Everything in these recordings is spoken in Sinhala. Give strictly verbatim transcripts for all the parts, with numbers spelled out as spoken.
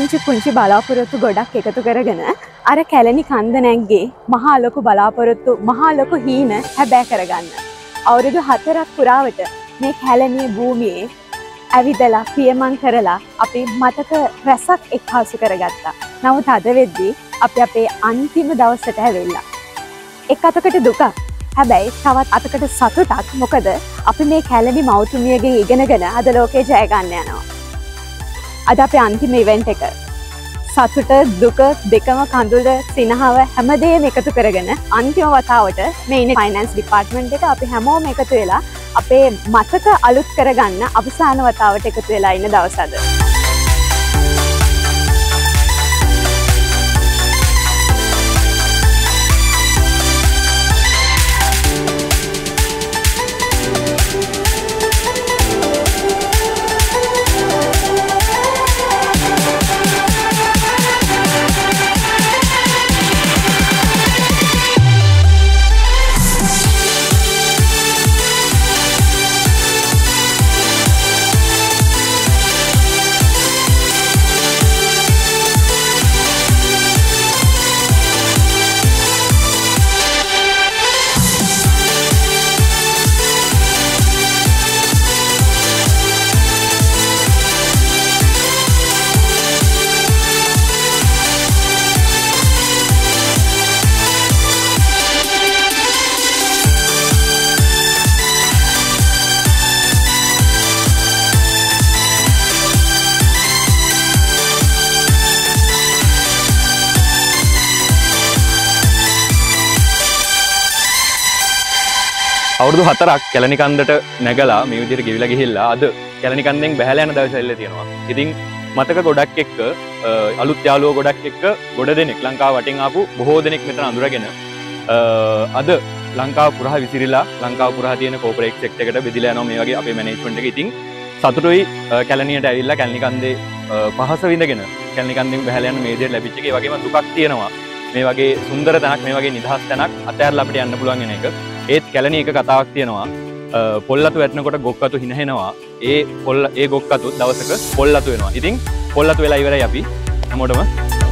පුංචි පුංචි බලාපොරොත්තු ගොඩක් එකතු කරගෙන අර කැලණි කන්ද නැග්ගේ මහා ලොකු බලාපොරොත්තු මහා ලොකු හීන හැබෑ කරගන්න. අවුරුදු හතරක් පුරාවට මේ කැලණියේ භූමියේ ඇවිදලා පියමන් කරලා අපි මතක රැසක් එක්හසු කරගත්තා. නමුත් අද වෙද්දී අපි අපේ අන්තිම දවසට ඇවිල්ලා. එක් අතකට දුකක්. හැබැයි තවත් අතකට සතුටක්. මොකද අපි මේ කැලණි මව්තුමියගෙන් ඉගෙනගෙන අද ලෝකේ ජය ගන්න යනවා. අද අපේ අන්තිම ඉවෙන්ට් එක. සතුට දුක දෙකම කඳුල සිනහව හැමදේම එකතු කරගෙන අන්තිම වතාවට මේ ඉන්නේ ෆයිනෑන්ස් ඩිපාර්ට්මන්ට් එක අපි හැමෝම එකතු වෙලා අපේ මතක අලුත් කරගන්න අවසාන වතාවට එකතු වෙලා ඉන්න දවස අද. අවුරුදු හතරක් කැලණි කන්දට නැගලා මේ විදිහට ගෙවිලා ගිහිල්ලා අද කැලණි කන්දෙන් බැහැලා යන දවස් ඇවිල්ලා තියෙනවා. ඉතින් මතක ගොඩක් එක්ක අලුත් යාළුවෝ ගොඩක් එක්ක ගොඩ දෙනෙක් ලංකාව වටින් ආපු බොහෝ දෙනෙක් මෙතන අඳුරගෙන අද ලංකාව පුරා විසිරිලා ලංකාව පුරා තියෙන කෝපරේට් සෙක්ටර් එකට බෙදිලා යනවා මේ වගේ අපේ මැනේජ්මන්ට් එක. ඉතින් සතුටුයි කැලණියට ඇවිල්ලා කැලණි කන්දේ පහස විඳගෙන කැලණි කන්දෙන් බැහැලා යන මේ විදිහට ලැබිච්ච එක. ඒ වගේම දුකක් තියෙනවා. මේ වගේ සුන්දර තැනක් මේ වගේ නිදහස් තැනක් අතහැරලා අපිට යන්න පුළුවන් වෙන එක. ඒත් කැලණි එක කතාවක් තියෙනවා. පොල්ලතු වැටෙනකොට ගොක්කතු හිනහෙනවා. ඒ පොල්ල ඒ ගොක්කතු දවසක පොල්ලතු වෙනවා. ඉතින් පොල්ලතු වෙලා ඉවරයි අපි හැමෝටම.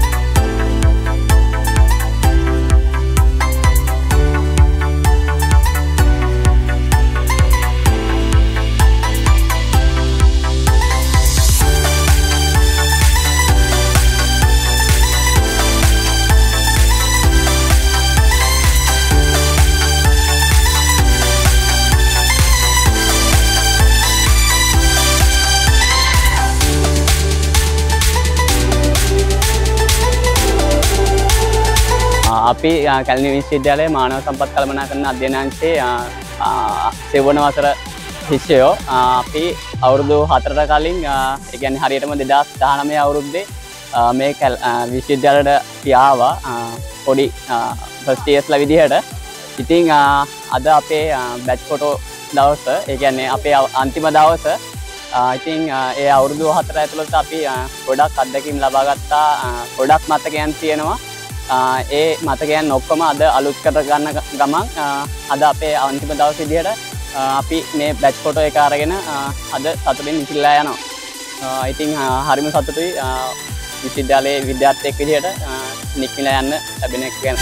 අපි කැලණි විශ්වවිද්‍යාලයේ මානව සම්පත් කළමනාකරන අධ්‍යයනාංශයේ සෙවන වසර ශිෂ්‍යයෝ අපි අවුරුදු හතරට කලින් ඒ කියන්නේ හරියටම දෙදාස් දහනවය අවුරුද්දේ මේ විශ්වවිද්‍යාලයට ආවා පොඩි ෆස්ට් ඉයර්ස්ලා විදිහට. ඉතින් අද අපේ බැච් ෆොටෝ දවස ඒ කියන්නේ අපේ අන්තිම දවස. ඉතින් ඒ අවුරුදු හතර ඇතුළත අපි ගොඩක් අත්දැකීම් ලබා ගත්තා. ගොඩක් මතකයන් තියෙනවා. ඒ මතකයන් ඔක්කොම අද අලුත් කර ගන්න ගමන් අද අපේ අන්තිම දවස් විදිහට අපි මේ බැච් ෆොටෝ එක අරගෙන අද සතුටින් ඉතිරිලා යනවා. ඉතින් හරිම සතුටුයි විශ්වවිද්‍යාලයේ විද්‍යාර්ථියෙක් විදිහට නික්මිලා යන්න ලැබෙන එක ගැන.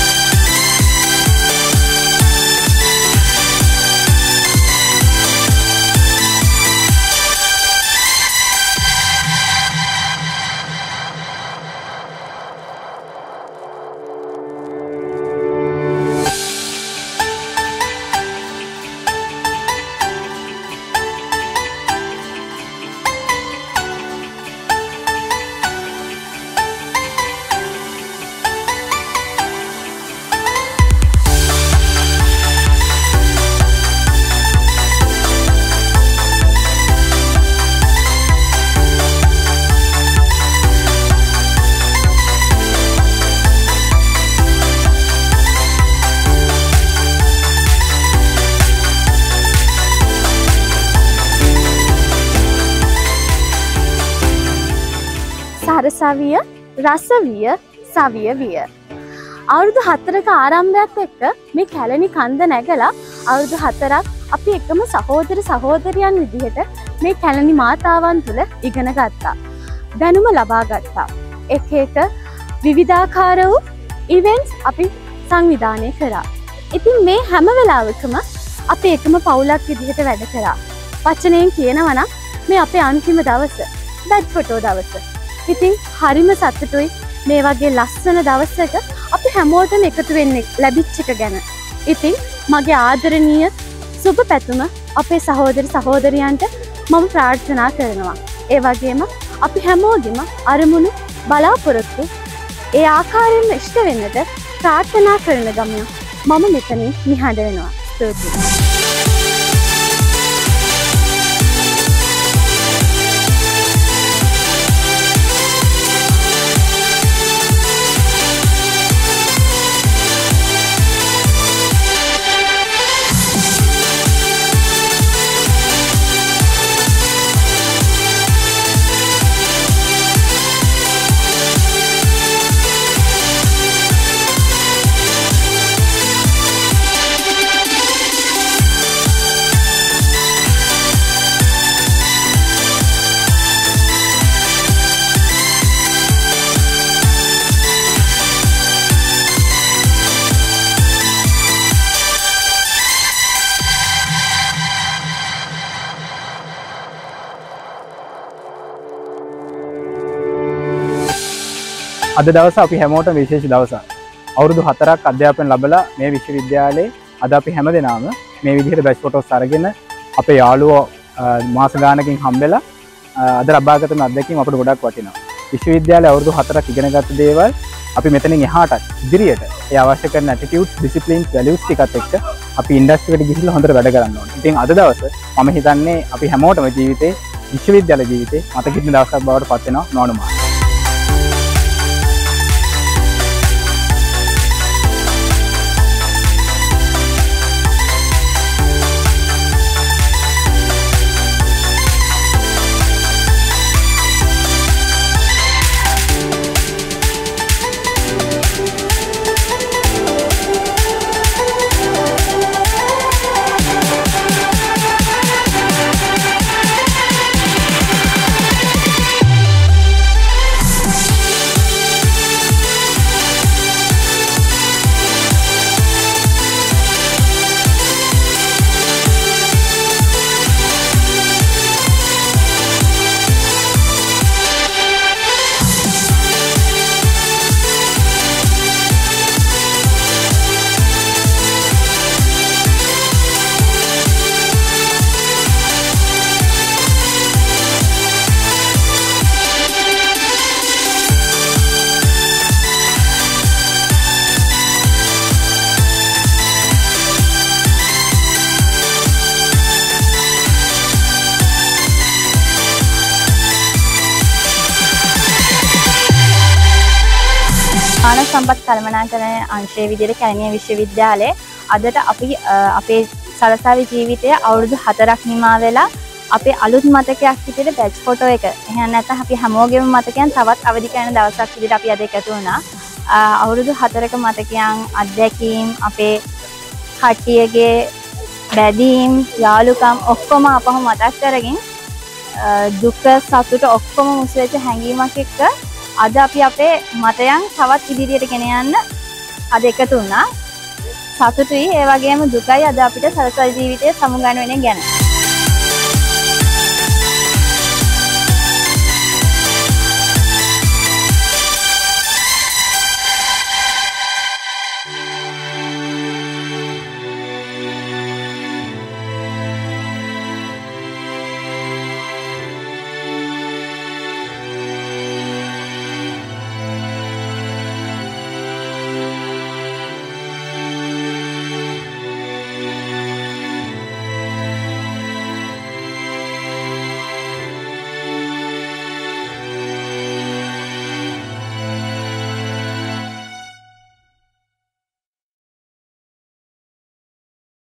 සවිය රසවිය සවිය විය. අවුරුදු හතරක ආරම්භයක් එක්ක මේ කැලණි කන්ද නැගලා අවුරුදු හතරක් අපි එකම සහෝදර සහෝදරියන් විදිහට මේ කැලණි මාතාවන් තුළ ඉගෙන ගත්තා. දැනුම ලබා ගත්තා. එක එක විවිධාකාර වූ ඉවෙන්ට්ස් අපි සංවිධානය කරා. ඉතින් මේ හැම වෙලාවකම අපි එකම පවුලක් විදිහට වැඩ කරා. වචනයෙන් කියනවා නම් මේ අපේ අන්තිම දවස, බැඩ් ෆොටෝ දවස. ඉතින් හරිම සතුටුයි මේ වගේ ලස්සන දවසක අපි හැමෝටම එකතු වෙන්න ලැබිච්ච එක ගැන. ඉතින් මගේ ආදරණීය සුබ පැතුම අපේ සහෝදර සහෝදරියන්ට මම ප්‍රාර්ථනා කරනවා. ඒ වගේම අපි හැමෝගෙම අරමුණු බලාපොරොත්තු ඒ ආකාරයෙන්ම ඉෂ්ට වෙන්නට ප්‍රාර්ථනා කරන ගමන මම මෙතනින් නිහඬ වෙනවා. ස්තුතියි. අද දවස අපි හැමෝටම විශේෂ දවසක්. අවුරුදු හතරක් අධ්‍යාපනය ලැබලා මේ විශ්වවිද්‍යාලයේ අද අපි හැමදෙනාම මේ විදිහට බැච් ෆොටෝස් අරගෙන අපේ යාළුවෝ මාස ගානකින් හම්බෙලා අද ලබාගත අත්දැකීම් අපිට ගොඩක් වටිනවා. විශ්වවිද්‍යාලයේ අවුරුදු හතරක් ඉගෙනගත්ත දේවල් අපි මෙතනින් එහාට ඉදිරියට ඒ අවශ්‍ය කරන ඇටිටියුඩ්ස්, ඩිසිප්ලින්ස්, වැලියුස් ටිකත් එක්ක අපි ඉන්ඩස්ට්‍රි එකට ගිහිල්ලා හොඳට වැඩ කරන්න ඕනේ. ඉතින් අද දවස මම හිතන්නේ අපි හැමෝටම ජීවිතේ විශ්වවිද්‍යාල ජීවිතේ මතකින් දවසක් බවට පත් වෙනවා නොඅනුමාන. මානව සම්පත් කළමනාකරණ අංශයේ විදිහට කැලණිය විශ්වවිද්‍යාලයේ අදට අපි අපේ සලසාවි ජීවිතයේ අවුරුදු හතරක් නිමා වෙලා අපේ අලුත් මතකයක් විදිහට බැච් ෆොටෝ එක. එහෙනම් නැත්නම් අපි හැමෝගෙම මතකයන් තවත් අවදි කරන දවසක් විදිහට අපි අද එකතු වුණා. අවුරුදු හතරක මතකයන්, අත්දැකීම්, අපේ කට්ටියගේ බැදීම්, යාළුකම් ඔක්කොම අපහු මතක් කරගෙන දුක සතුට ඔක්කොම මුසු වෙච්ච හැඟීමක් එක්ක අද අපි අපේ මතයන් තවත් ඉදිරියට ගෙන යන්න අද එකතු වුණා. සතුටුයි ඒ වගේම දුකයි අද අපිට සලසල් ජීවිතයේ සමුගන්න වෙන ගැන.